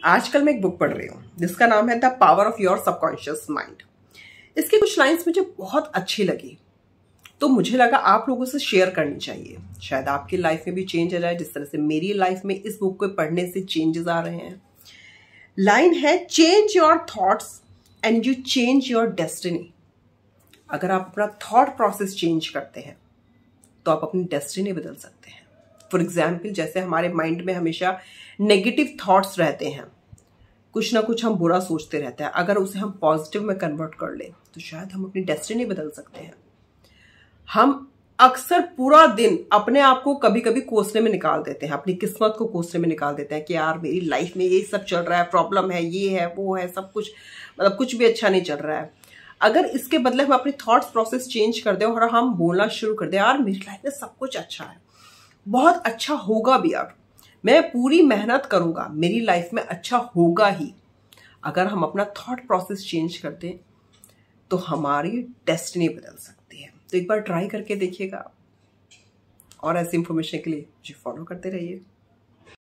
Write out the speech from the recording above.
आजकल मैं एक बुक पढ़ रही हूँ जिसका नाम है the power of your subconscious mind. इसकी कुछ लाइंस मुझे बहुत अच्छी लगी, तो मुझे लगा आप लोगों से शेयर करनी चाहिए। शायद आपकी लाइफ में भी चेंज आ जाए, जिस तरह से मेरी लाइफ में इस बुक को पढ़ने से चेंजेस आ रहे हैं। लाइन है, change your thoughts and you change your destiny. अगर आप अपना थॉट प्रोसेस चेंज करते हैं तो आप अपनी डेस्टिनी बदल सकते हैं। फॉर एग्जाम्पल, जैसे हमारे माइंड में हमेशा नेगेटिव थॉट्स रहते हैं, कुछ ना कुछ हम बुरा सोचते रहते हैं, अगर उसे हम पॉजिटिव में कन्वर्ट कर लें तो शायद हम अपनी डेस्टिनी बदल सकते हैं। हम अक्सर पूरा दिन अपने आप को कभी कभी कोसने में निकाल देते हैं, अपनी किस्मत को कोसने में निकाल देते हैं कि यार मेरी लाइफ में ये सब चल रहा है, प्रॉब्लम है, ये है, वो है, सब कुछ, मतलब कुछ भी अच्छा नहीं चल रहा है। अगर इसके बदले हम अपनी थॉट्स प्रोसेस चेंज कर दें और हम बोलना शुरू कर दें, यार मेरी लाइफ में सब कुछ अच्छा है, बहुत अच्छा होगा भी, यार मैं पूरी मेहनत करूंगा, मेरी लाइफ में अच्छा होगा ही। अगर हम अपना थॉट प्रोसेस चेंज कर दें तो हमारी डेस्टिनी बदल सकती है। तो एक बार ट्राई करके देखिएगा और ऐसी इंफॉर्मेशन के लिए मुझे फॉलो करते रहिए।